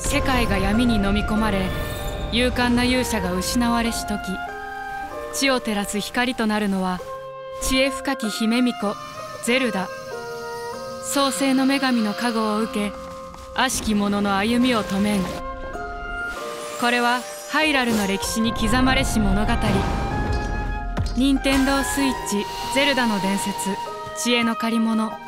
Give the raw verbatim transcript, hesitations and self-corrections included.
世界が闇に飲み込まれ、勇敢な勇者が失われし時、地を照らす光となるのは知恵深き姫巫女ゼルダ。創世の女神の加護を受け、悪しき者の歩みを止めん。これはハイラルの歴史に刻まれし物語。任天堂スイッチゼルダの伝説、知恵の借り物。